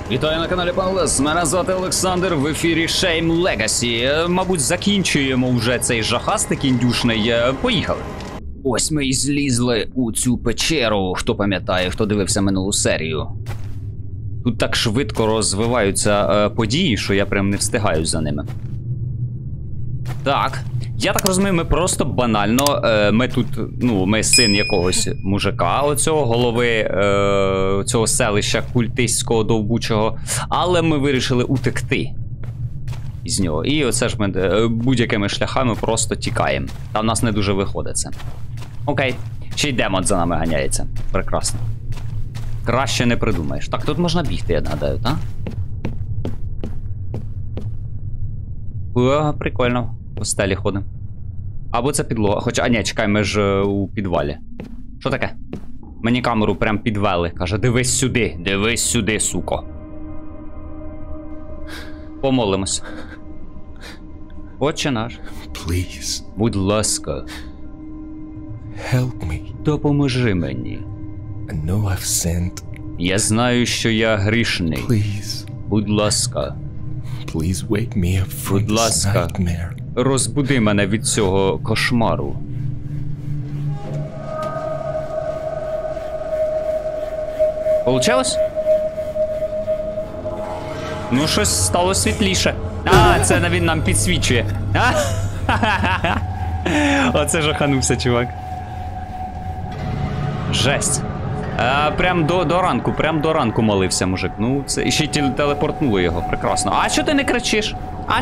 Вітаю на каналі Панлес, мене звати Олександр, в ефірі Shame Legacy. Мабуть, закінчуємо вже цей жахастик індюшний. Поїхали. Ось ми і злізли у цю печеру, хто пам'ятає, хто дивився минулу серію. Тут так швидко розвиваються події, що я прям не встигаю за ними. Так, я так розумію, ми просто банально, ми тут, ну, ми син якогось мужика, оцього голови цього селища культистського довбучого, але ми вирішили утекти із нього. І оце ж ми будь-якими шляхами просто тікаємо. Та в нас не дуже виходить це. Окей, ще й демон за нами ганяється. Прекрасно. Краще не придумаєш. Так, тут можна бігти, я нагадаю, так? О, прикольно. По стелі ходимо. Або це підлога. Хоча, ні, чекай, ми ж у підвалі. Що таке? Мені камеру прям підвели. Каже, дивись сюди, суко. Помолимось. Отче наш. Please. Будь ласка. Help me. Допоможи мені. I know I've sinned. Я знаю, що я грішний. Please. Будь ласка. Please wake me up from Будь this ласка. nightmare. Розбуди мене від цього кошмару. Получилось? Ну, щось стало світліше. А, це він нам підсвічує. Оце жаханувся, чувак. Жесть. Прям до ранку молився, мужик. Ну, це і ще й телепортнуло його. Прекрасно. А чого ти не кричиш?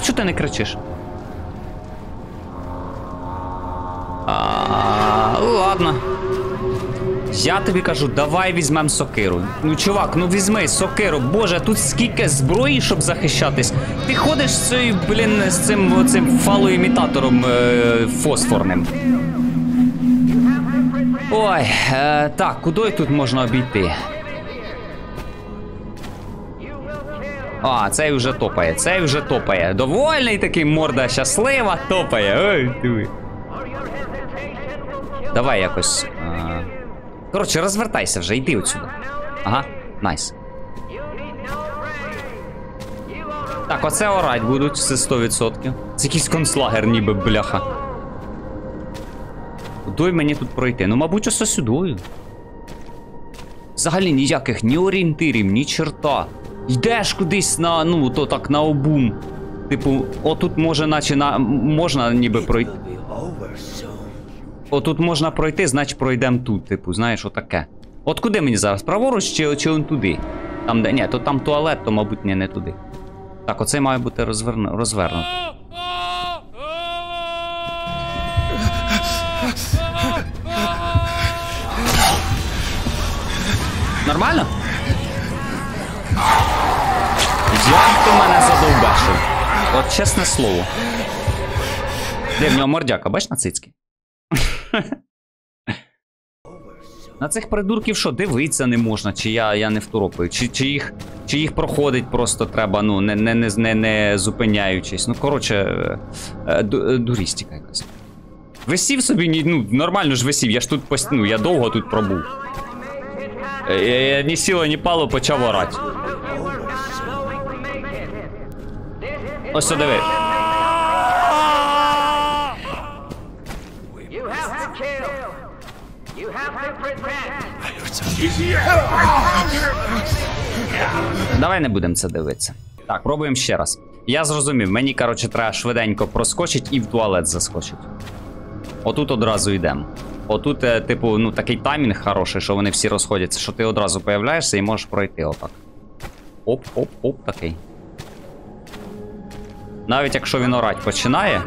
Ладно. Я тобі кажу, давай візьмем сокиру. Ну, чувак, ну візьми сокиру. Боже, тут скільки зброї, щоб захищатись. Ти ходиш з цією, з цим фалоімітатором фосфорним. Ой, так, куди тут можна обійти? А, цей вже топає, Довольний такий, морда щаслива, топає. Ой, диви. Давай якось. Коротше, розвертайся вже, йди отсюди. Ага, найс. Так, оце орать будуть, це 100%. Це якийсь концлагер, ніби, бляха. Куди мені тут пройти? Ну, мабуть, ось сюдою. Взагалі ніяких ні орієнтирів, ні черта. Йдеш кудись на, ну, то так, на обум. Типу, отут може, наче можна ніби пройти. Отут можна пройти, значить пройдемо тут, типу, знаєш, отаке. От куди мені зараз? Праворуч чи он туди? Там де, ні, то там туалет, то, мабуть, ні, не туди. Так, оцей має бути розвернуто. Нормально? Як ти мене задовбешив? От чесне слово. Де в нього мордяка, бач на цицьки? На цих придурків що, дивитися не можна, чи я не второпаю, чи їх проходить просто треба, ну, не зупиняючись. Ну, коротше, дурістика якась. Висів собі, ну, нормально ж висів, я ж тут, ну, я довго тут пробув. Ні сіло, ні пало, почав орати. Ось диви. Давай не будемо це дивитися. Так, пробуємо ще раз. Я зрозумів, мені, коротше, треба швиденько проскочити і в туалет заскочити. Отут одразу йдемо. Отут, типу, ну, такий таймінг хороший, що вони всі розходяться, що ти одразу появляєшся і можеш пройти отак. Оп-оп-оп, такий. Навіть якщо він орать починає.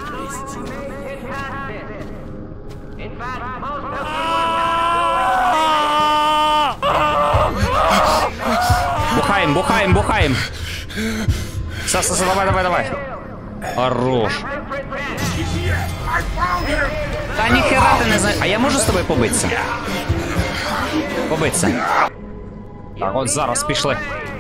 Бухаємо. Все, давай. Хорош. Та ніхера ти не знаєш. А я можу з тобою побитися? Так, от зараз пішли.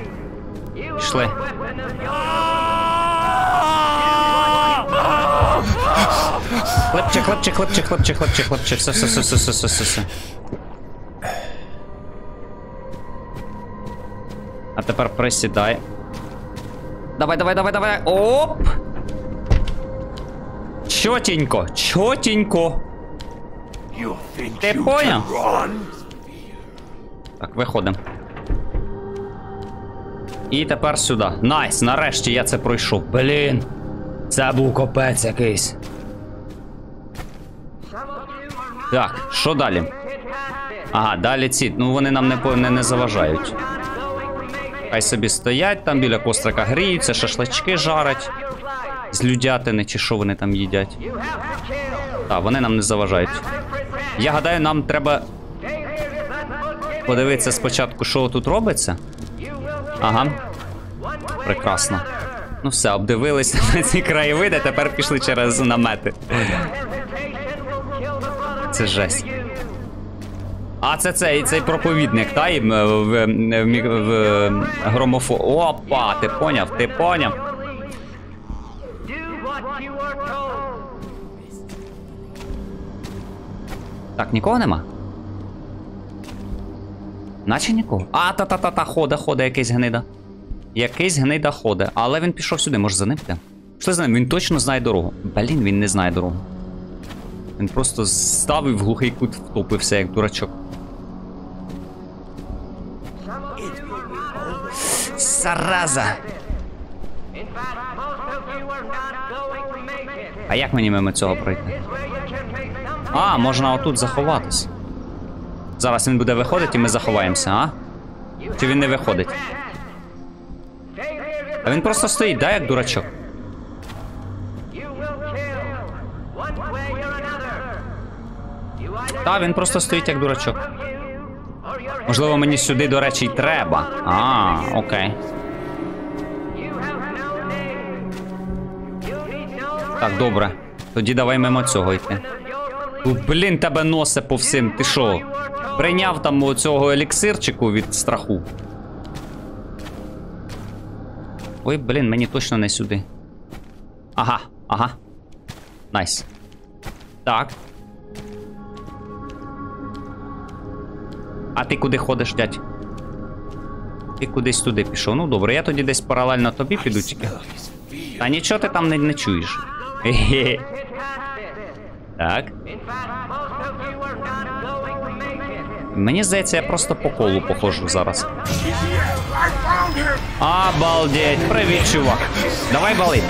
Хлопчик. Все. А Тепер присідай. Давай, давай, давай, давай. Оп! Чотенько, чотенько. Ти поняв? Так, виходимо. І тепер сюди. Найс, нарешті я це пройшов. Блін. Це був капець якийсь. Так, що далі? Ага, далі ці. Ну вони нам не заважають. Хай собі стоять, там біля кострика гріються, шашлички жарять. З людятини, чи що вони там їдять. Так, вони нам не заважають. Я гадаю, нам треба подивитися спочатку, що тут робиться. Ага. Прекрасно. Ну все, обдивилися на ці краєвиди, тепер пішли через намети. Це жесть. А це цей проповідник, та? І в громофон. Опа, ти поняв, ти поняв. Так, нікого нема? Наче нікого. А, та-та-та-та, хода, якийсь гнида. Якийсь гнида хода. Але він пішов сюди, може за ним йти? Що за ним? Він точно знає дорогу. Блін, він не знає дорогу. Він просто ставив в глухий кут, втопився, як дурачок. Зараза! А як мені мимо цього пройти? А, можна отут заховатись. Зараз він буде виходити і ми заховаємося, а? Чи він не виходить? А він просто стоїть, да, як дурачок? Та, він просто стоїть, як дурачок. Можливо, мені сюди, до речі, й треба. А, окей. Так, добре. Тоді давай мимо цього йти. Блін, тебе носе по всім. Ти що? Прийняв там оцього еліксирчику від страху. Ой, блін, мені точно не сюди. Ага. Найс. Так. А ти куди ходиш, дядь? Ти кудись туди пішов. Ну добре, я тоді десь паралельно тобі піду тільки. Та нічого ти там не чуєш. Хе-хе. Так. Мені здається, я просто по колу походжу зараз. Обалдеть, привіт, чувак. Давай валить.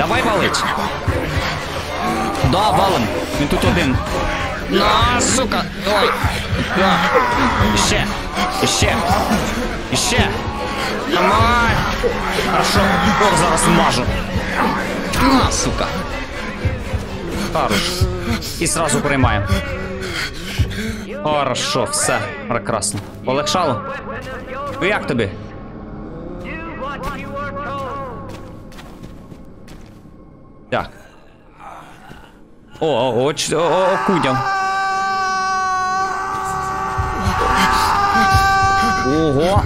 Да, валим. Він тут один. На, сука. Ой. Іще. Давай. Хорошо. Ох, зараз вмажу. На, сука. Хорош. І сразу приймаємо. Хорошо, все, прекрасно. Полегшало? Ну як тобі? Так. О, кудям. Ого.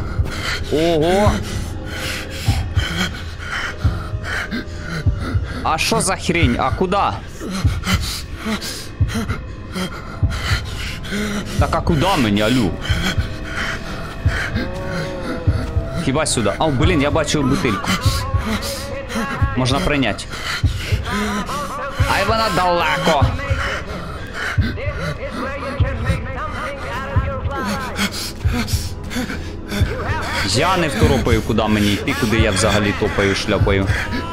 А що за хрень? А куди? Так, а куди мені, алю? Хіба сюди? А, блін, я бачу бутильку. Можна прийняти. Ай, вона далеко. Я не второпаю, куди мені йти, куди я взагалі топаю, шляпаю.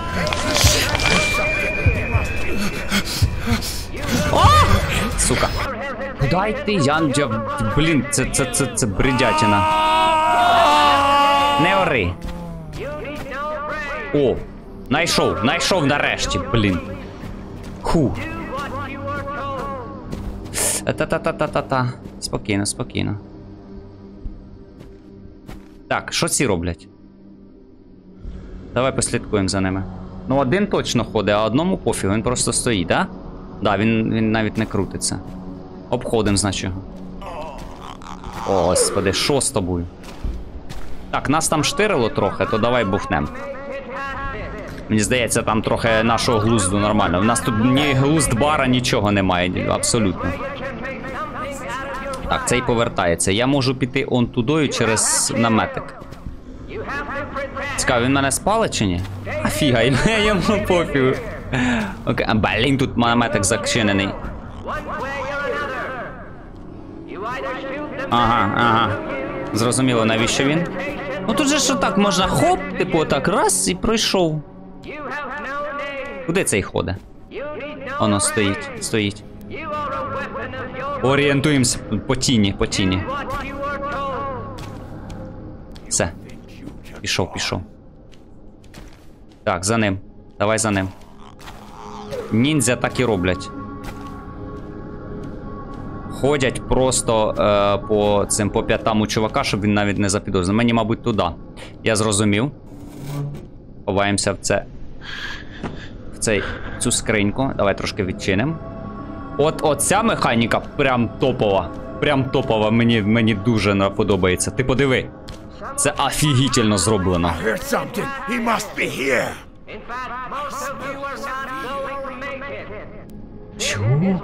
О! Сука. Куда йти? Блін, це бредятина. Не ори. О, найшов нарешті, блін. Ху. Та-та-та-та-та-та. Спокійно. Так, що ці роблять? Давай послідкуємо за ними. Ну, один точно ходить, а одному пофіг, він просто стоїть, да? Да, він навіть не крутиться. Обходимо, значить його. О, господи, що з тобою? Так, нас там штирило трохи, то давай бухнем. Мені здається, там трохи нашого глузду нормально. У нас тут ні глузд бара, нічого немає, абсолютно. Так, цей повертається. Я можу піти он тудою через наметик. Цікаво, він мене спалить чи ні? Афіга, йому пофігу. Окей, а блін, тут наметик зачинений. Ага. Зрозуміло, навіщо він? Ну тут же що так можна хоп, типу так раз і пройшов. Куди цей ходить? Воно стоїть. Орієнтуємося по тіні. Все. Пішов. Так, за ним. Давай за ним. Ніндзя так і роблять. Ходять просто по п'ятам у чувака, щоб він навіть не запідозрив. Мені, мабуть, туди. Я зрозумів. Ховаємося в цю скриньку. Давай трошки відчинимо. Оця механіка прям топова. Мені дуже подобається. Ти подиви. Це офігітельно зроблено. Чого?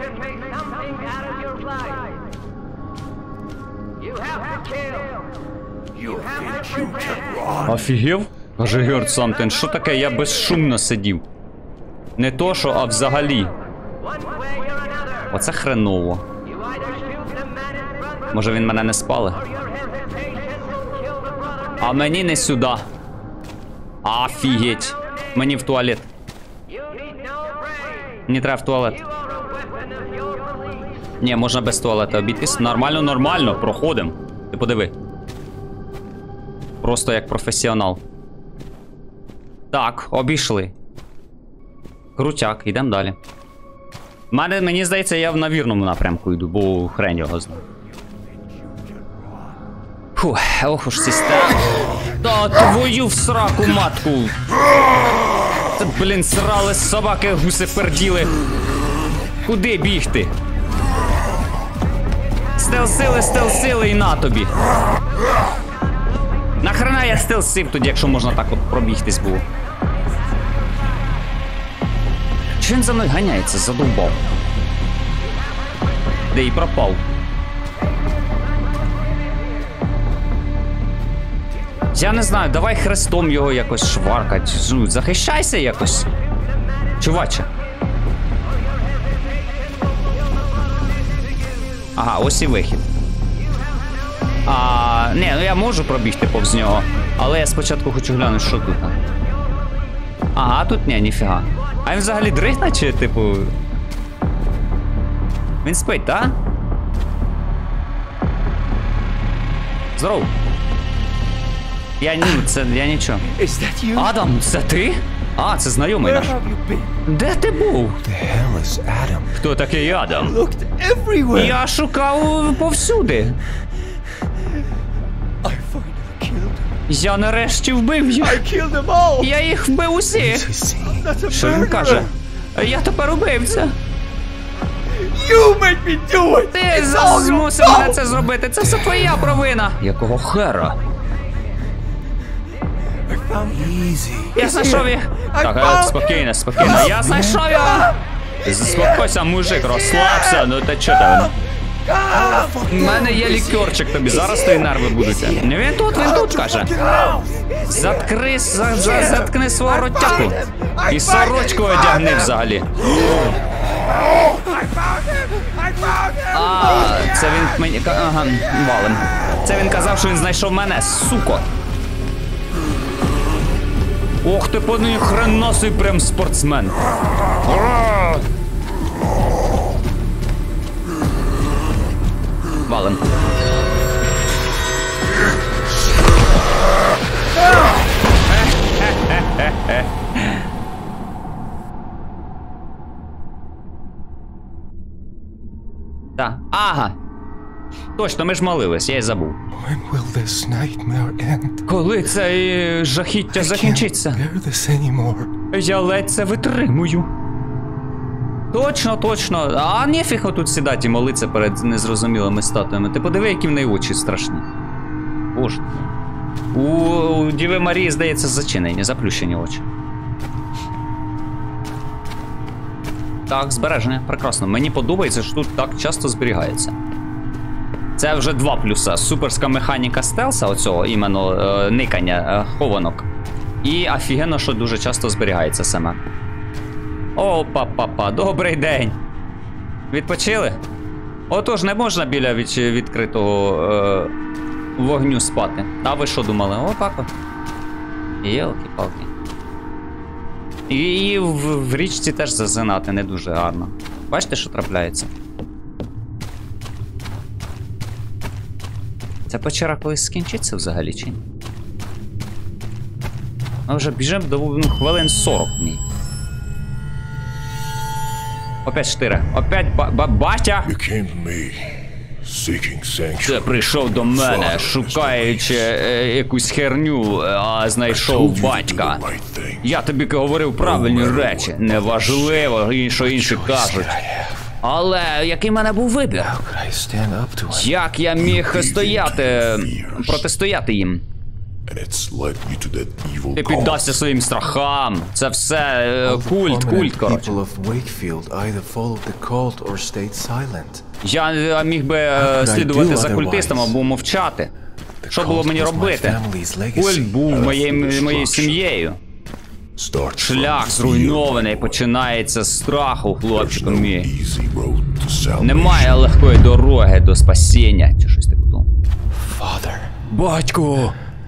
Офігів? Каже Heard something. Що таке? Я безшумно сидів. Не то що, а взагалі. Оце хреново. Може він мене не спалить? А мені не сюди. Офігеть. Мені в туалет. Мені треба в туалет. Ні, можна без туалета обійтись. Нормально, проходимо. Ти подиви. Просто як професіонал. Так, обійшли. Крутяк, йдемо далі. Мені здається, я на вірному напрямку йду, бо хрень його знає. Фух, ох уж система. Та твою в сраку матку. Це, блін, срали собаки, гуси перділи. Куди бігти? Стелсили і на тобі. Нахрена я стелсив тоді, якщо можна так от пробігтись було. Чи він за мною ганяється? Задовбав. Де і пропав. Я не знаю, давай хрестом його якось шваркать. Захищайся якось. Чуваче. Ага, ось і вихід. Не, ну я можу пробігти повз нього. Але я спочатку хочу глянути, що тут. Ага, тут ніфіга. А він взагалі дрихне, чи типу... Він спить, так? Здоров. Я нічого. Адам, це ти? А, це знайомий наш. Де ти був? Хто такий Адам? Я шукав повсюди. Я нарешті вбив їх. Я їх вбив усіх. Що він каже? Я тепер убивця. Ти змусив мене це зробити. Це все твоя провина. Якого хера? Я знайшов їх. Так, спокійно. Я знайшов його. Заспокойся, мужик, розслабся. Ну та чого там? У мене є лікерчик тобі, зараз твої нерви будуть. Він тут, каже. Заткни свого ротяку. І сорочку одягни взагалі. Це він мені... Ага, валим. Це він казав, що він знайшов мене, суко. Ох ти, по ній хренасий прям спортсмен. Валим. Так, ага. Точно, ми ж молились, я й забув. Коли це жахіття закінчиться? Я ледь це витримую. Точно. А нефіг отут сідати і молитися перед незрозумілими статуями. Ти подиви, які в неї очі страшні. Боже. У Діви Марії, здається, зачинені, заплющені очі. Так, збереження. Прекрасно. Мені подобається, що тут так часто зберігається. Це вже 2 плюса. Суперська механіка стелса, оцього іменно никання хованок. І офігенно, що дуже часто зберігається саме. О, папа, добрий день. Відпочили? Отож, не можна біля відкритого вогню спати. А ви що думали? О, папа. Єлки-палки. І в річці теж зазинати не дуже гарно. Бачите, що трапляється? Ця печера колись скінчиться взагалі, чи ні? Ми вже біжимо до хвилин 40 в ній. Опять 4. Опять батя! Ти прийшов до мене, шукаючи якусь херню, а знайшов батька. Я тобі говорив правильні речі. Неважливо, що інші кажуть. Але який в мене був вибір? Як я міг протистояти їм? Ти піддався своїм страхам. Це все культ, коротше. Я міг би слідувати за культистом або мовчати. Що було мені робити? Культ був моєю сім'єю. Шлях зруйнований починається з страху, хлопчику мій. Немає легкої дороги до спасіння, чи щось типу того. Батько!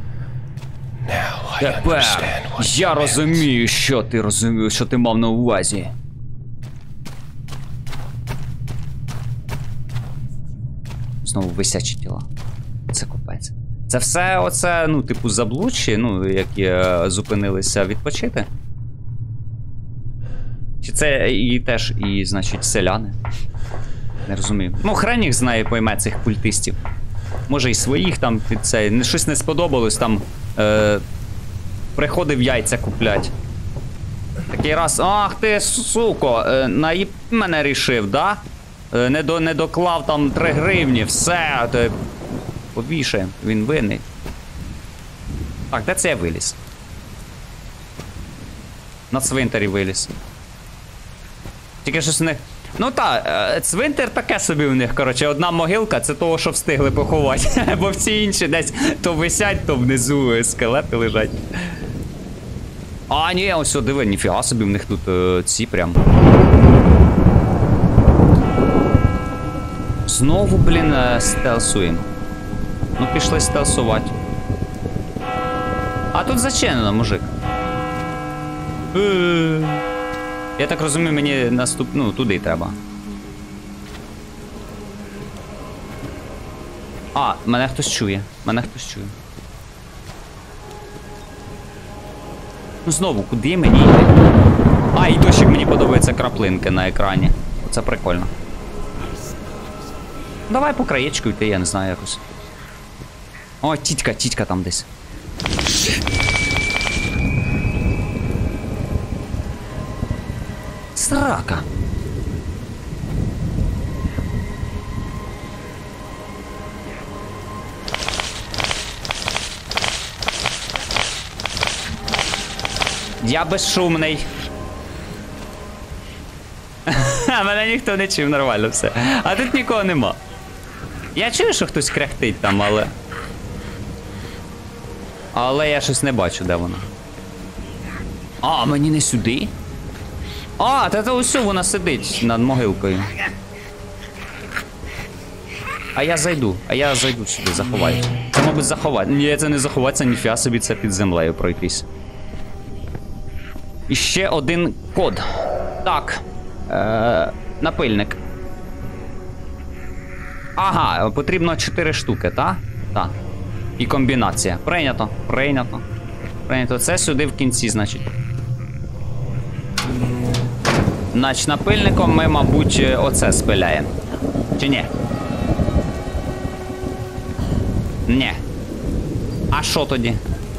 Тепер я розумію, що ти мав на увазі. Знову висячі тіла. Це капець. Це все оце, ну, типу, заблудші, ну, які зупинилися відпочити? Чи це і теж, і, значить, селяни? Не розумію. Ну, хрен їх знає, пойме цих культистів. Може і своїх там під це. Щось не сподобалось, там приходив яйця куплять. Такий раз, ах ти, суко, наїб мене рішив, да? Не доклав там 3 гривні, все, повішаємо, він винний. Так, де це я виліз? На цвинтарі виліз. Тільки щось у них... Ну так, цвинтар таке собі у них, коротше, одна могилка, це того, що встигли поховати. Бо всі інші десь то висять, то внизу скелети лежать. А, ні, ось, диви, ніфіга собі, в них тут ці прям. Знову, блін, стелсуємо. Ну, пішли стелсувати. А тут зачинено, мужик. Я так розумію, мені ну, туди треба. А, мене хтось чує. Ну знову, куди мені йти? А, і дощик, мені подобаються краплинки на екрані. Це прикольно. Давай по краєчку йти, я не знаю якось. О, тітька там десь. Срака. Я безшумний. Мене ніхто не чув, нормально все. А тут нікого нема. Я чую, що хтось кряхтить там, але... Але я щось не бачу, де вона. А, мені не сюди? А, та ось вона сидить над могилкою. А я зайду сюди, заховаюся. Це, мабуть, заховати. Ні, це не заховатися, ніфіга собі, це під землею пройтись. І ще один код. Так. Напильник. Ага, потрібно 4 штуки, так? Так. І комбінація. Прийнято. Це сюди в кінці, значить. Значить, напильником ми, мабуть, оце спиляємо. Чи ні? Ні. А що тоді?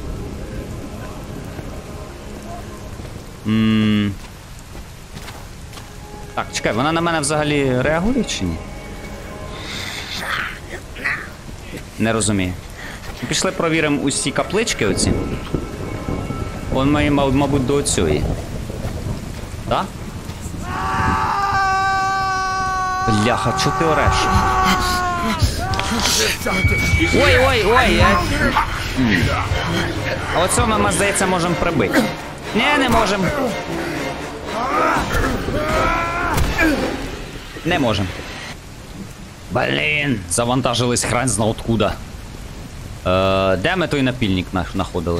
Так, чекай, вона на мене взагалі реагує чи ні? Не розумію. Пішли провіримо усі каплички оці. Он має, мабуть, до оцієї. Так? Бляха, чого ти ореш? Ой. А оцього ми, здається, можемо прибити. Ні, не можемо. Не можемо. Блін, завантажились хрен зна откуда. Де ми той напільник знаходили?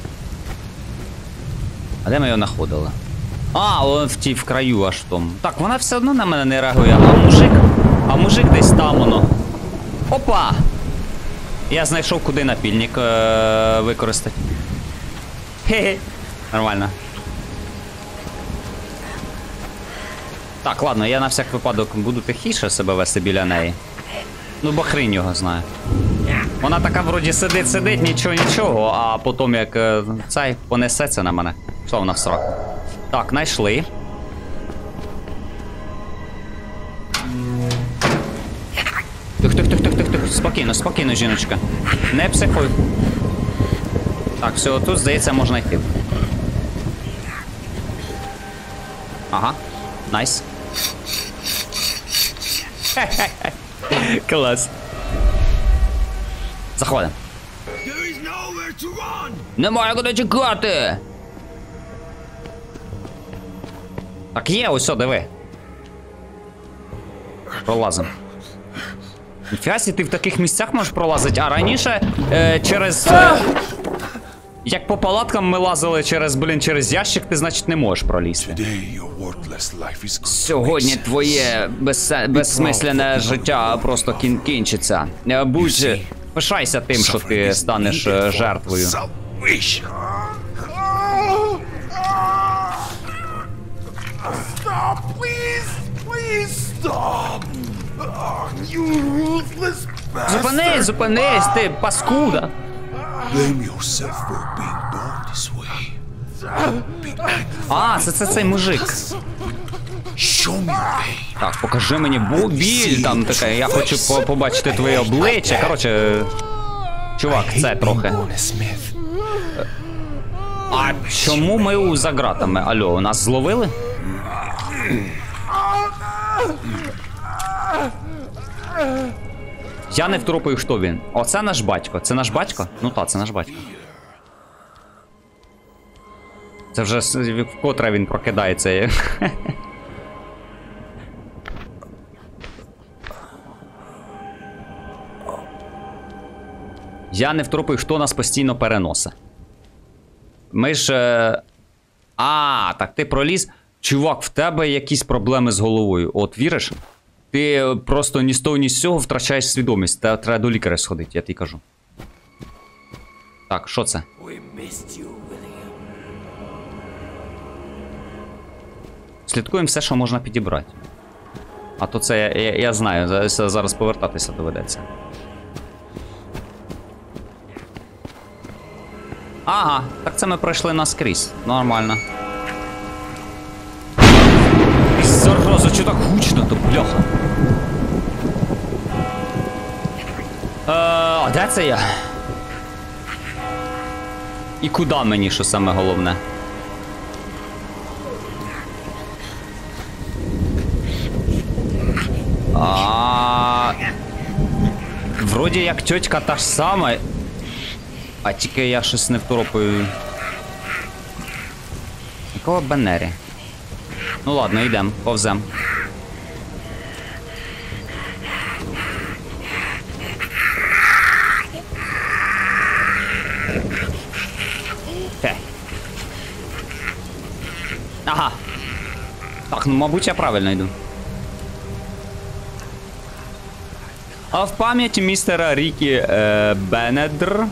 А де ми його знаходили? А, он в краю аж в тому. Так, вона все одно на мене не реагує. А мужик десь там воно. Опа! Я знайшов, куди напільник використати. Хе-хе. Нормально. Так, ладно, я на всяк випадок буду тихіше себе вести біля неї. Ну, бо хрінь його знає. Вона така вроді сидить, нічого, а потім як цей понесеться на мене. Що вона в сраку? Так, знайшли. Тих. Спокійно, жіночка. Не психуй. Так, все, тут, здається, можна йти. Ага, найс. Клас. Заходимо. Немає куди чекати. Так є, ось, диви. Пролазимо. Ніфіга сі, ти в таких місцях можеш пролазити, а раніше через... як по палаткам ми лазили через ящик, ти, значить, не можеш пролізти. Сьогодні твоє безсмисленне життя просто кінчиться. Будь... Пишайся тим, що ти станеш жертвою. Зупинись, ти паскуда. А, це цей мужик. Так, покажи мені біль там таке, я хочу побачити твоє обличчя. Коротше, чувак, це трохи. А чому ми за ґратами? Алло, нас зловили? Я не втропаю, хто він. Оце наш батько. Це наш батько? Ну так, це наш батько. Це вже вкотре він прокидається. Я не втропаю, хто нас постійно переносить. Ми ж... А, так ти проліз. Чувак, в тебе якісь проблеми з головою. От віриш? Ти просто ні з того, ні з цього втрачаєш свідомість. Треба до лікаря сходити, я тобі кажу. Так, що це? Слідкуємо все, що можна підібрати. А то це я знаю, зараз повертатися доведеться. Ага, так це ми пройшли наскрізь. Нормально. Зараза, чого так гучно, то бляха. А де це я? І куди мені, що саме головне? Вроді як тьотька та ж сама. А тільки я щось не второпаю. Якого Беннері? Ну ладно, йдемо, повзем. Ага. Так, ну мабуть я правильно йду. А в пам'ять містера Рікі Бенедр,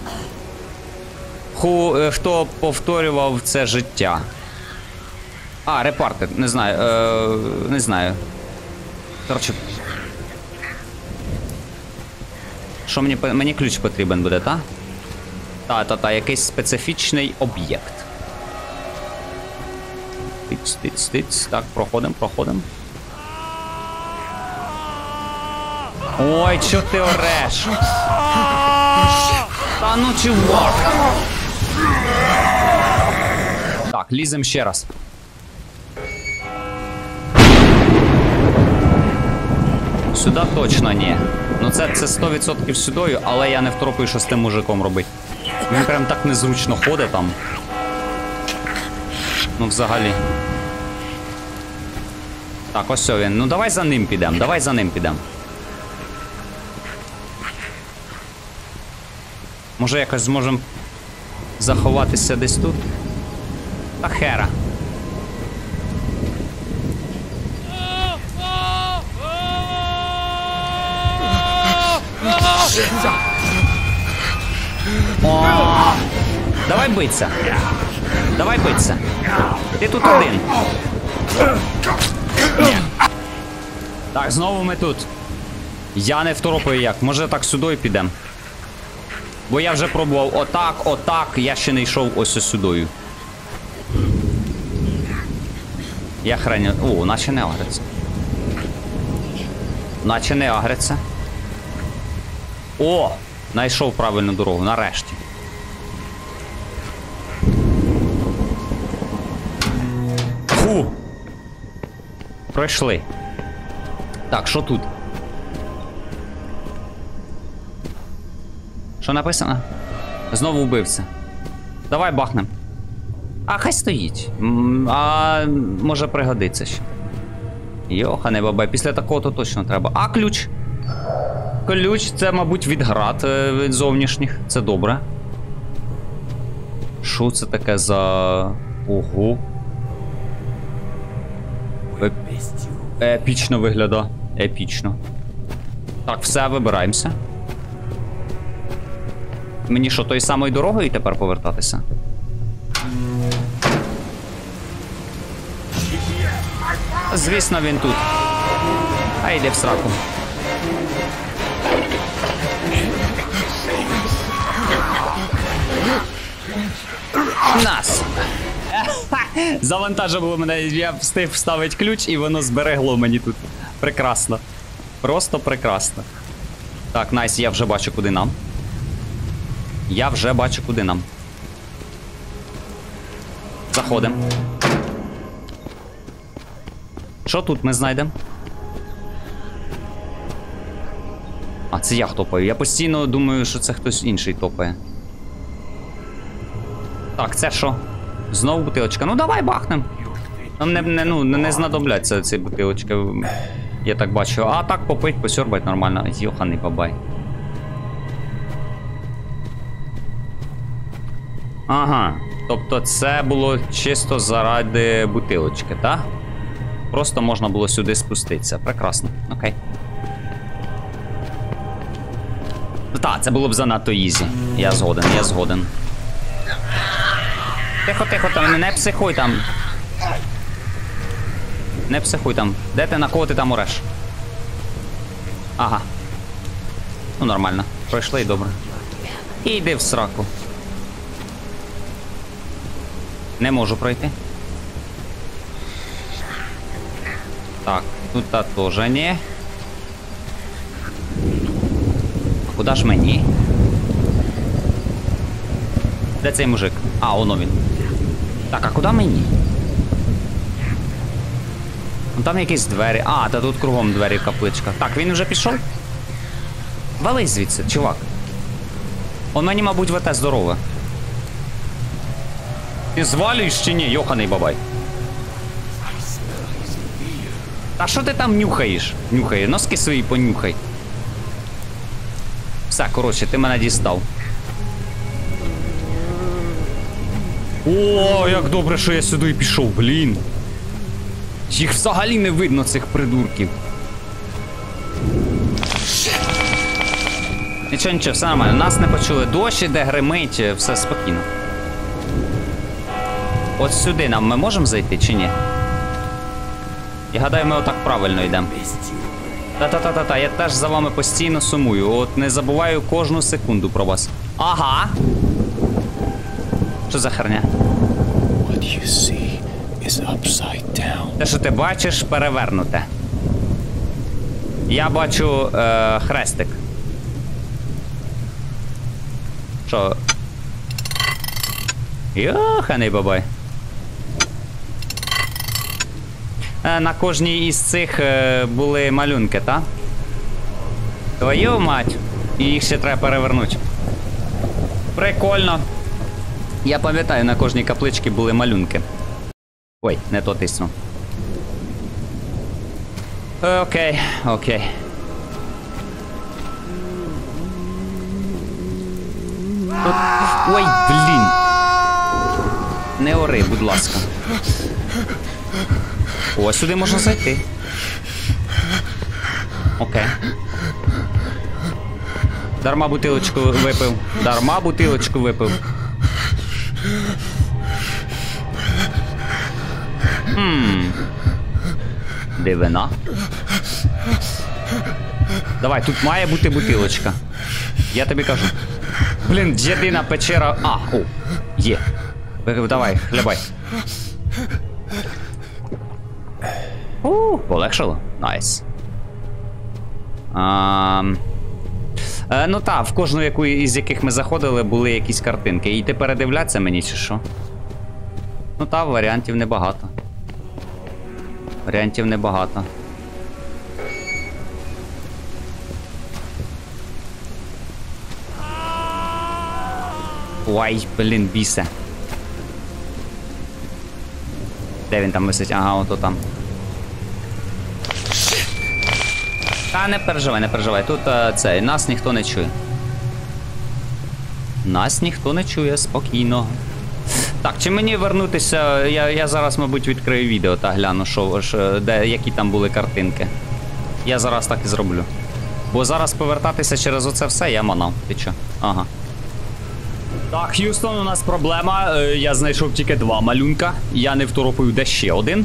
хто повторював це життя. А, репартер, не знаю, не знаю. Коротше. Що мені ключ потрібен буде, та? Та, якийсь специфічний об'єкт. Тиць. Так, проходимо. Ой, чо ти ореш? Та ну чувак. Так, лізем ще раз. Сюди точно ні. Ну це 100% сюдою, але я не второпаю, що з тим мужиком робить. Він прям так незручно ходить там. Ну взагалі. Так, ось він. Ну давай за ним підемо, давай за ним підемо. Може якось зможемо заховатися десь тут? Та хера. О! Давай биться. Давай биться. Ти тут один. Так, знову ми тут. Я не второпаю як. Може так сюди підемо. Бо я вже пробував отак, отак. Я ще не йшов ось сюдою. Я хреню. О, наче не агриться. Наче не агриться. О! Найшов правильну дорогу, нарешті. Фу! Пройшли. Так, що тут? Що написано? Знову вбивця. Давай бахнем. А хай стоїть. А може пригодиться ще. Йохане бабай, після такого то точно треба. А ключ? Ключ, це, мабуть, від град від зовнішніх. Це добре. Що це таке за... Ого. Епічно виглядає. Епічно. Так, все, вибираємося. Мені що, тою самою дорогою тепер повертатися? Звісно, він тут. А йде в сраку. Нас! Завантажило мене, я встиг вставити ключ і воно зберегло мені тут. Прекрасно. Просто прекрасно. Так, найс, я вже бачу, куди нам. Я вже бачу, куди нам. Заходимо. Що тут ми знайдемо? А, це я топаю. Я постійно думаю, що це хтось інший топає. Так, це що? Знову бутилочка. Ну давай бахнем. Нам не знадобляться ці бутилочки. Я так бачу. А так попить, посьорбать нормально. Йоханий бабай. Ага. Тобто це було чисто заради бутилочки, так? Просто можна було сюди спуститися. Прекрасно. Окей. Так, це було б занадто ізі. Я згоден, я згоден. Тихо, тихо, там, не психуй там. Не психуй там. Де ти, на кого ти там ореш? Ага. Ну, нормально. Пройшли і добре. І йди в сраку. Не можу пройти. Так, тут теж ні. А куди ж мені? Де цей мужик? А, воно він. Так, а куди мені? Вон там якісь двері. А, та тут кругом двері в капличках. Так, він вже пішов? Вали звідси, чувак. Он мені, мабуть, ВТ здорове. Ти звалюєш чи ні, йоханий бабай? Та що ти там нюхаєш? Нюхаєш, носки свої понюхай. Все, коротше, ти мене дістав. О, як добре, що я сюди пішов, блін. Їх взагалі не видно, цих придурків. Нічого, нічого, все нормально. Нас не почули. Дощ іде, гримить, все спокійно. От сюди нам ми можемо зайти чи ні? Я гадаю, ми отак правильно йдемо. Та-та-та-та-та, я теж за вами постійно сумую. От не забуваю кожну секунду про вас. Ага. Що за херня? What you see is upside down. Те, що ти бачиш, перевернуте. Я бачу хрестик. Що? Йоханий бабай. На кожній із цих були малюнки, та? Твою мать. І їх ще треба перевернути. Прикольно. Я пам'ятаю, на кожній капличці були малюнки. Ой, не то тиснув. Окей, окей. Тут... Ой, блін. Не ори, будь ласка. О, сюди можна зайти. Окей. Дарма бутилочку випив. Дарма бутилочку випив. Дивина. Давай, тут має бути бутилочка. Я тобі кажу. Блін, єдина печера... А, о, є. Давай, хлябай. Полегшало? Найс. Ну так, в кожну, яку із яких ми заходили, були якісь картинки. І ти передивляться мені, чи що? Ну так, варіантів небагато. Варіантів небагато. Ой, блін, бісе. Де він там висить? Ага, ото там. Та не переживай, не переживай. Тут цей, нас ніхто не чує. Нас ніхто не чує, спокійно. Так, чи мені вернутися? Я зараз, мабуть, відкрию відео та гляну, які там були картинки. Я зараз так і зроблю. Бо зараз повертатися через оце все я манав. Ти чо? Ага. Так, Х'юстон, у нас проблема. Я знайшов тільки 2 малюнка. Я не второпив, де ще один.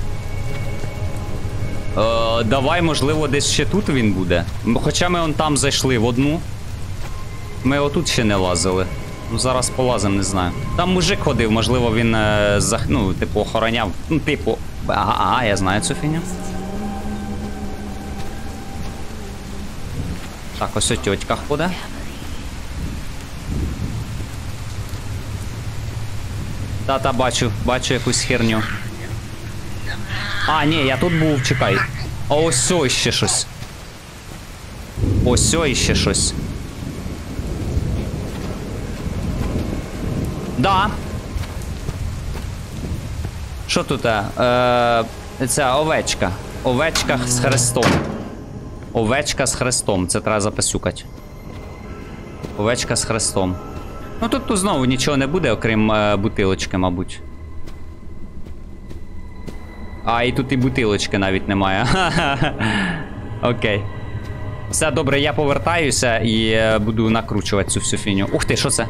Давай, можливо, десь ще тут він буде. Хоча ми он там зайшли в одну. Ми отут ще не лазили. Ну, зараз полазим, не знаю. Там мужик ходив, можливо, він, ну, типу, охороняв. Ну, типу, ага, я знаю цю фігню. Так, ось о тьотька ходить. Та-та, бачу якусь херню. А, ні, я тут був, чекай. А ось іще щось. Ось іще щось. Да. Що тут? Ця овечка. Овечка з хрестом. Овечка з хрестом. Це треба записюкати. Овечка з хрестом. Ну тут знову нічого не буде, окрім бутилочки, мабуть. А, і тут і бутилочки навіть немає. Окей. Все, добре, я повертаюся і буду накручувати цю всю фіню. Ух ти, що це?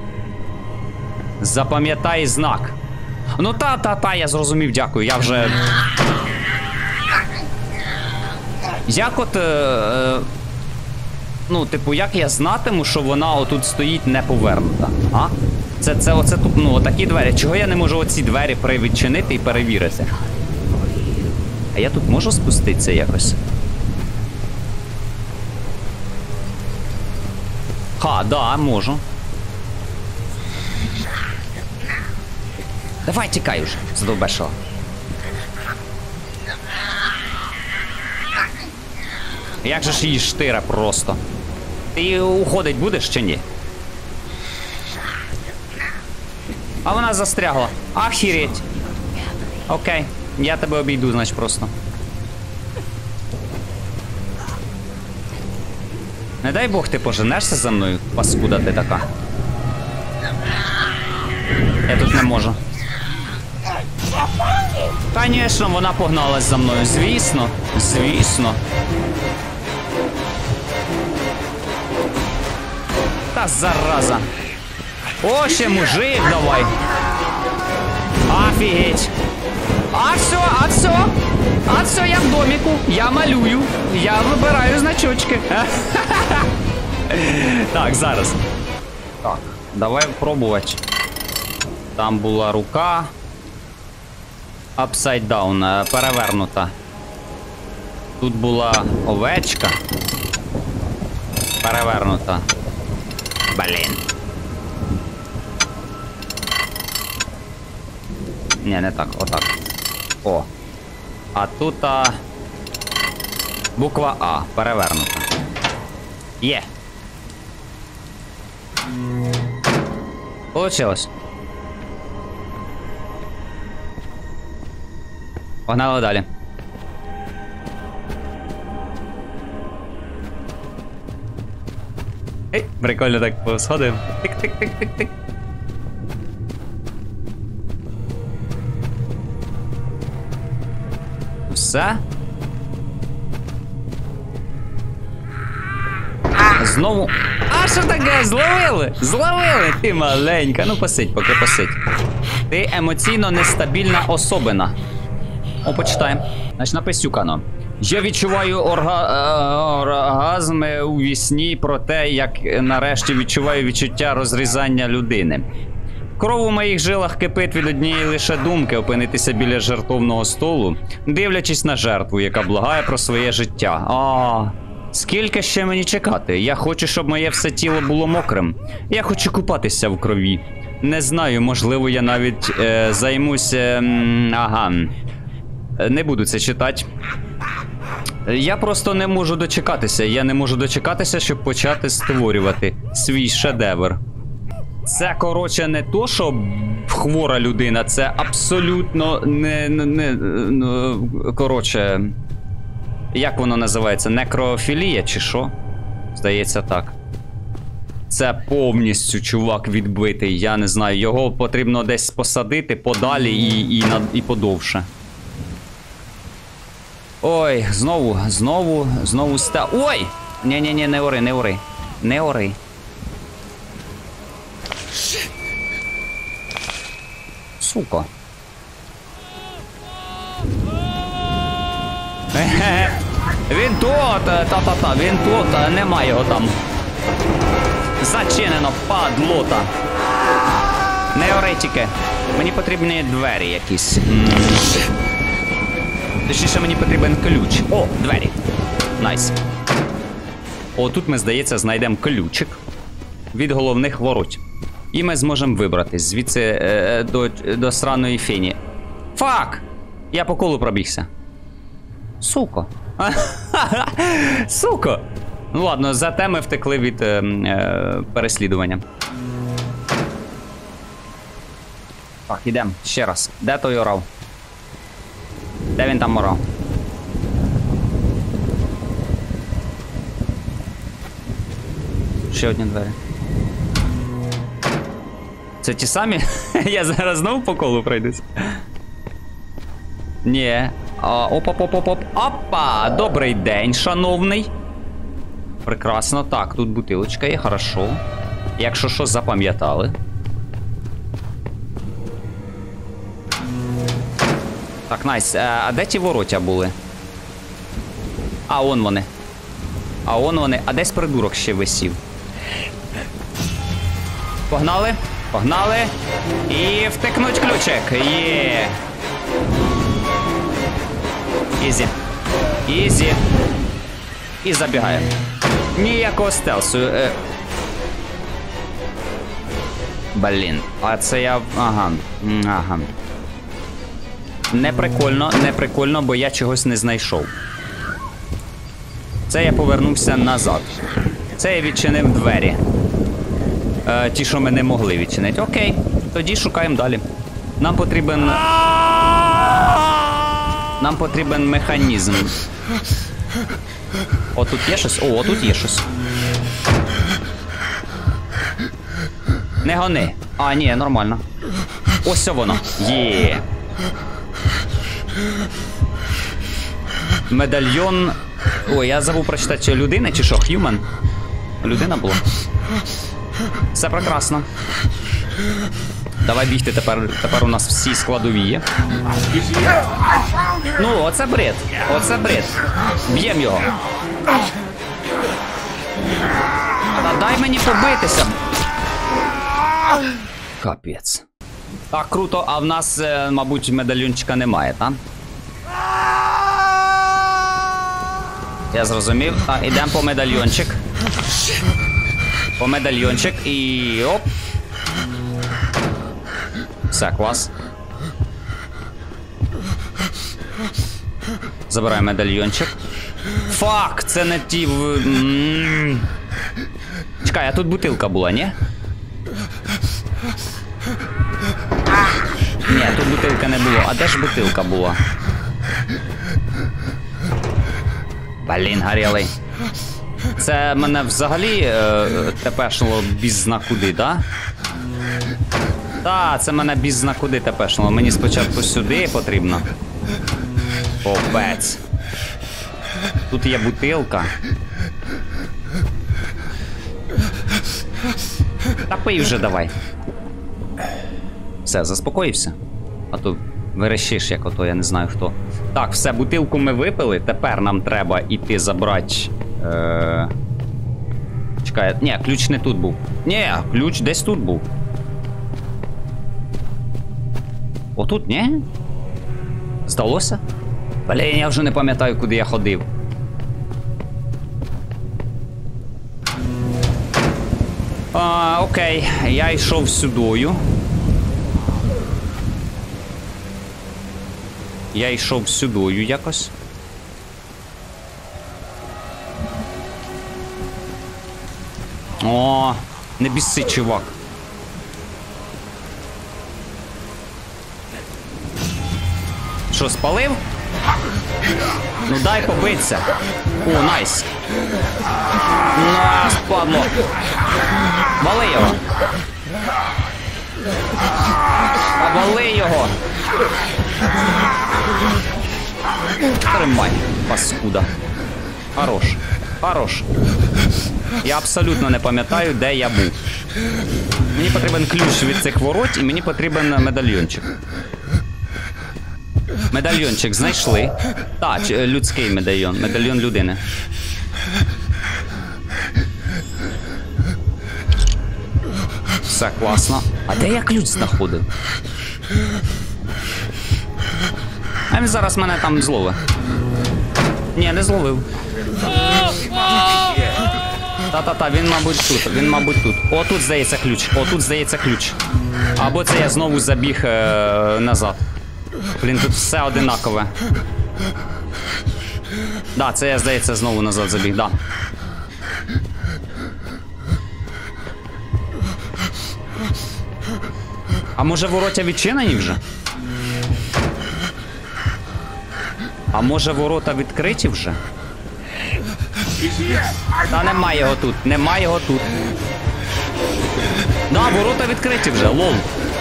Запам'ятай знак. Ну та, я зрозумів, дякую, я вже... Як от... Ну, типу, як я знатиму, що вона отут стоїть не повернута, а? Оце тут, ну, отакі двері. Чого я не можу оці двері привідчинити і перевірити? А я тут можу спуститися якось? Ха, да, можу. Давай, тікай уже, задовбешого. Як же ж її штире просто? Ти уходить будеш чи ні? А вона застрягла. Ахіреть. Окей, я тебе обійду, значить, просто. Не дай Бог ти поженешся за мною, паскуда ти така. Я тут не можу. Конечно, вона погналась за мною. Звісно, звісно. Та зараза. О, ще мужик давай. Офігеть. А все, я в доміку. Я малюю. Я вибираю значочки. Так, зараз. Так, давай пробувати. Там була рука. Upside down, перевернута. Тут була овечка. Перевернута. Блін. Ні, не так, отак. О. А тут буква А, перевернута. Є. Получилось. Погнали далі. Ей, прикольно так посходимо. Тик-тик-тик-тик-тик. Все? Знову. А що таке? Зловили? Зловили! Ти маленька. Ну посидь, поки посидь. Ти емоційно нестабільна особина. О, почитаємо. Значить, написюкано. Я відчуваю оргазми у вісні про те, як нарешті відчуваю відчуття розрізання людини. Кров у моїх жилах кипить від однієї лише думки опинитися біля жертовного столу, дивлячись на жертву, яка благає про своє життя. Скільки ще мені чекати? Я хочу, щоб моє все тіло було мокрим. Я хочу купатися в крові. Не знаю, можливо, я навіть займуся... Не буду це читати. Я просто не можу дочекатися. Я не можу дочекатися, щоб почати створювати свій шедевр. Це, коротше, не то, що хвора людина, це абсолютно коротше, як воно називається? Некрофілія чи що? Здається, так. Це повністю чувак відбитий, я не знаю, його потрібно десь посадити подалі і подовше. Ой, знову Ой! Ні, не ори, не ори. Не ори. Сука. Він тут, він тут, нема його там. Зачинено, падлота. Не ори тільки. Мені потрібні двері якісь. Точніше, мені потрібен ключ. О, двері. Найс. О, тут ми, здається, знайдемо ключик від головних ворот. І ми зможемо вибратись звідси до сраної фіні. Фак! Я по колу пробігся. Сука. Сука. Ну ладно, зате ми втекли від переслідування. Так, ідемо. Ще раз. Де той орав? Де він там орав? Ще одні двері. Це ті самі? Я зараз знову по колу пройдусь. Ні. Оп-оп-оп-оп-оп. Опа! Добрий день, шановний. Прекрасно. Так, тут бутилочка є, хорошо. Якщо що, запам'ятали. Так, найс. А де ті вороття були? А, он вони. А десь придурок ще висів. Погнали. Погнали. І втикнуть ключик. Є. Ізі. Ізі. І забігає. Ніякого стелсу. Блін. А це я... Ага. Не прикольно, бо я чогось не знайшов. Це я повернувся назад. Це я відчинив двері. Ті, що ми не могли відчинити. Окей, тоді шукаємо далі. Нам потрібен механізм. О, тут є щось? О, тут є щось. Не гони. А, ні, нормально. Ось воно. Є. Медальйон. Ой, я забув прочитати, чи людина, чи що, human? Людина була. Все прекрасно. Давай бігти, тепер у нас всі складові є. Ну, оце бред. Оце бред. Б'єм його. Та дай мені побитися. Капець. Так, круто, а в нас, мабуть, медальйончика немає, так? Я зрозумів. Так, ідемо по медальйончик. По медальйончик і оп. Все, клас. Забираємо медальйончик. Фак, це не ті... Чекай, а тут бутилка була, ні? Ні, тут бутилка не було. А де ж бутилка була? Блін, горілий. Це мене взагалі тепешнуло бізна куди, да? Так, це мене бізна куди тепешнуло. Мені спочатку сюди потрібно. Попець. Тут є бутилка. Та пий вже давай. Все, заспокоївся? А то верещиш, як ото, я не знаю хто. Так, все, бутилку ми випили. Тепер нам треба іти забрати... Чекай, ні, ключ не тут був. Ні, ключ десь тут був. Отут, ні? Здалося? Блін, я вже не пам'ятаю, куди я ходив. Окей, я йшов сюдою. Я йшов сюдою якось. О, не біси, чувак. Що, спалив? Ну дай побитися. О, найс. На, спадло. Вали його. А вали його. Тримай, паскуда. Хорош. Хорош. Я абсолютно не пам'ятаю, де я був. Мені потрібен ключ від цих ворот і мені потрібен медальйончик. Медальйончик знайшли. Так, людський медальйон. Медальйон людини. Все класно. А де я ключ знаходив? А він зараз мене там зловить. Ні, не зловив. Та-та-та, він мабуть тут, він мабуть тут. О, тут здається ключ, о, тут здається ключ. Або це я знову забіг назад. Блін, тут все одинакове. Да, це я, здається, знову назад забіг, да. А може ворота відчинені вже? А може ворота відкриті вже? Та немає його тут, немає його тут. Да, ворота відкриті вже, лол.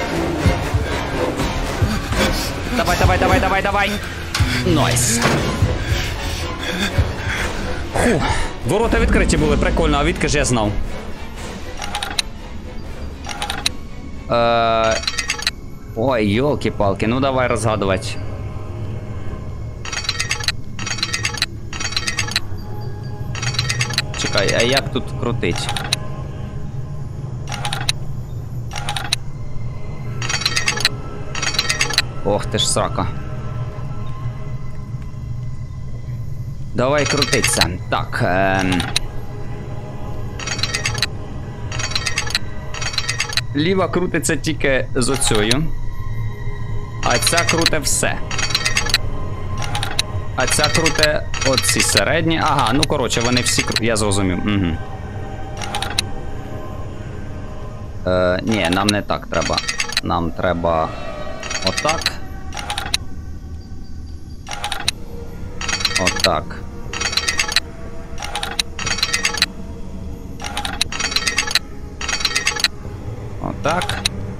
Давай, давай, давай, давай, давай. Найс. Фу, ворота відкриті були, прикольно, а відки ж я знав. Ой, йолки-палки, ну давай розгадувати. Чекай, а як тут крутить? Ох ти ж срака. Давай крутиться. Так. Ліва крутиться тільки з оцею. А ця круте все. А ця круте оці середні. Ага, ну коротше, вони всі я зрозумів. Угу. Ні, нам не так треба. Нам треба отак. Отак. Отак.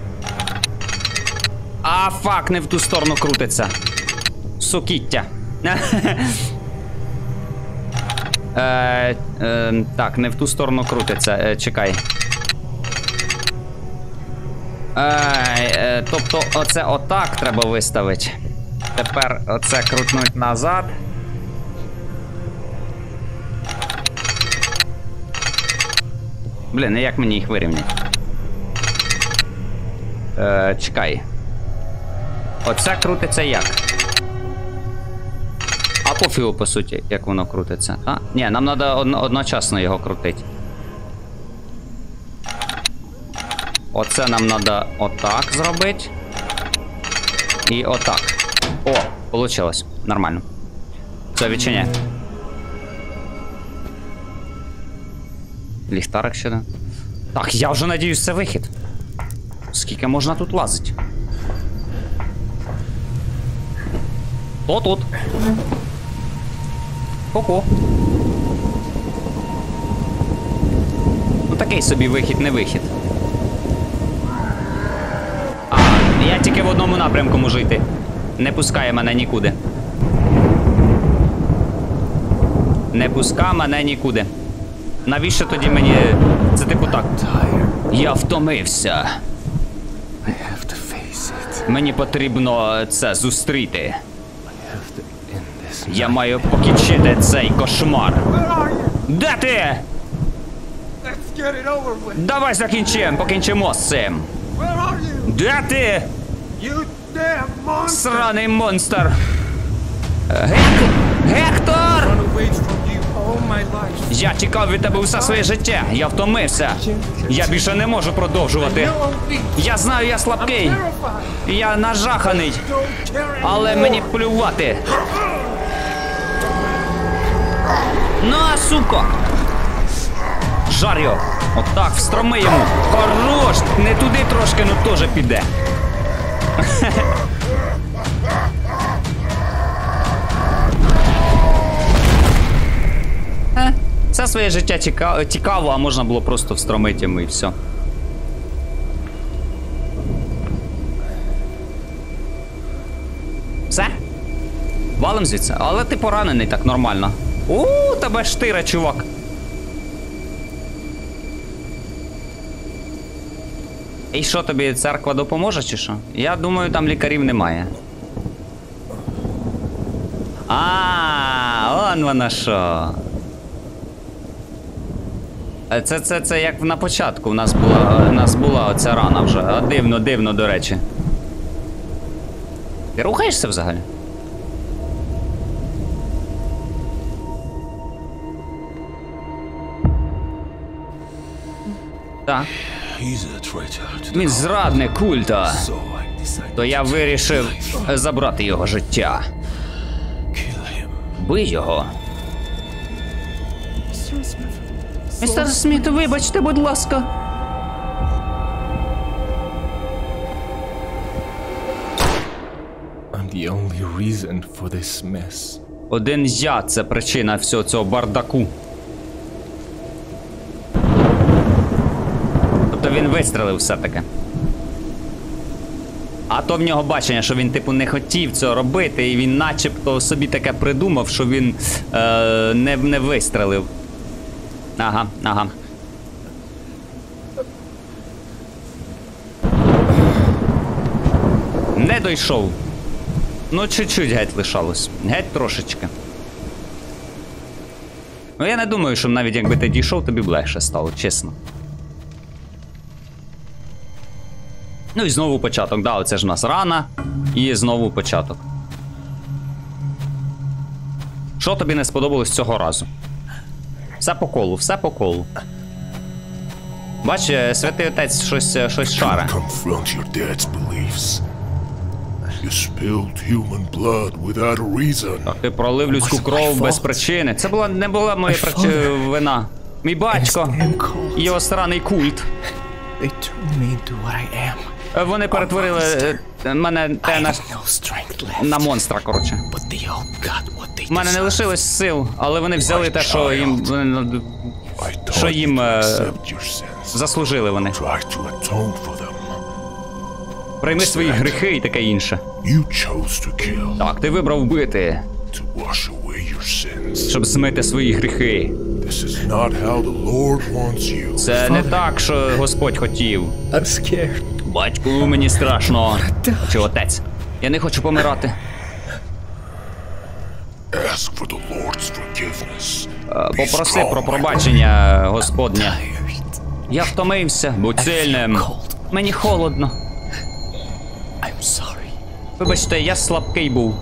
А, фак, не в ту сторону крутиться. Сукіття. Так, не в ту сторону крутиться. Чекай. Тобто оце отак треба виставити. Тепер оце крутнуть назад. Блін, як мені їх вирівняти? Чекай. Оце крутиться як? А пофігу, по суті, як воно крутиться. А? Ні, нам треба одночасно його крутити. Оце нам треба отак зробити. І отак. О, вийшло. Нормально. Це відчиняє. Ліхтарик ще не. Так, я вже надіюсь, це вихід. Скільки можна тут лазити? Хто тут? Ко-ко. Ну такий собі вихід, не вихід. А, я тільки в одному напрямку можу йти. Не пускає мене нікуди. Не пускай мене нікуди. Навіщо тоді мені... Це типу так. Я втомився. Мені потрібно це зустріти. Я маю покінчити цей кошмар. Де ти? Давай закінчимо, покінчимо з цим. Де ти? Сраний монстр. Гектор! Я тікав від тебе усе своє життя. Я втомився. Я більше не можу продовжувати. Я знаю, я слабкий. Я нажаханий. Але мені плювати. На, сука! Жар його. Отак, встроми йому. Хорош! Не туди трошки, ну теж піде. Це своє життя тікало, а можна було просто встромити йому і все. Все? Валим звідси. Але ти поранений так нормально. Тебе штире, чувак. І що, тобі церква допоможе чи що? Я думаю, там лікарів немає. Он воно що. Це як на початку у нас була оця рана вже. Дивно, до речі. Ти рухаєшся взагалі? Так. Він зрадник культа. То я вирішив забрати його життя. Бий його. Містер Сміт, вибачте, будь ласка. Один я – це причина всього цього бардаку. Тобто він вистрелив все-таки. А то в нього бачення, що він типу не хотів цього робити, і він начебто собі таке придумав, що він не вистрелив. Ага. Не дійшов. Ну, чуть-чуть геть лишалось. Геть трошечки. Ну, я не думаю, що навіть якби ти дійшов, тобі б легше стало, чесно. Ну і знову початок. Да, оце ж у нас рана. І знову початок. Що тобі не сподобалось цього разу? Все по колу, все по колу. Бач, святий отець щось шаре. Так, ти пролив людську кров без причини. Це не була моя вина. Мій батько і його сраний культ. Вони перетворили мене на монстра, коротше. У мене не лишилось сил, але вони взяли те, що їм заслужили вони. Прийми свої гріхи і таке інше. Так, ти вибрав вбити, щоб змити свої гріхи. Це не так, що Господь хотів. Батьку, мені страшно. Чи отець? Я не хочу помирати. Попроси про пробачення, Господнє. Я втомився, будь сильним. Мені холодно. Вибачте, я слабкий був.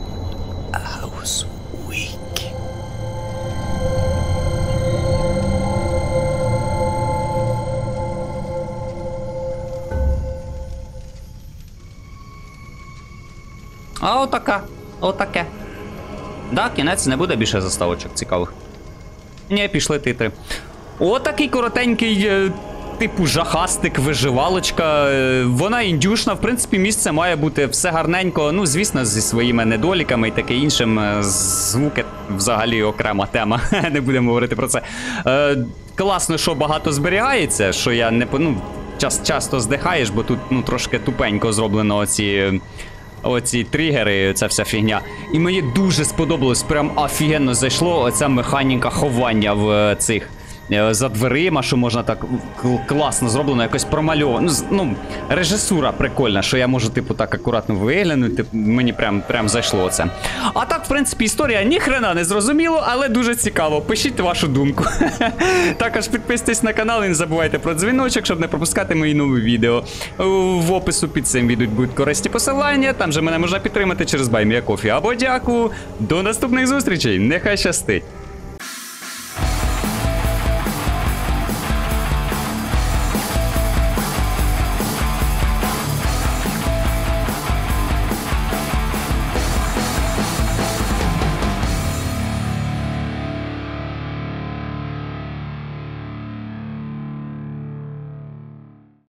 А отаке. Да, кінець, не буде більше заставочок цікавих. Ні, пішли титри. Отакий коротенький, типу жахастик, виживалочка. Вона індюшна, в принципі, місце має бути все гарненько. Ну, звісно, зі своїми недоліками і таке іншим. Звуки взагалі окрема тема. Не будемо говорити про це. Класно, що багато зберігається, що я не... Ну, часто здихаєш, бо тут ну, трошки тупенько зроблено оці тригери, ця вся фігня. І мені дуже сподобалось, прям офігенно зайшло оця механіка ховання в цих за дверима, що можна так класно зроблено, якось промальовано. Ну, режисура прикольна, що я можу, типу, так акуратно виглянути. Мені прям зайшло це. А так, в принципі, історія ніхрена не зрозуміло, але дуже цікаво. Пишіть вашу думку. Також підписуйтесь на канал і не забувайте про дзвіночок, щоб не пропускати мої нові відео. В опису під цим відео будуть корисні посилання, там же мене можна підтримати через BuyMeACoffee або дяку. До наступних зустрічей, нехай щастить!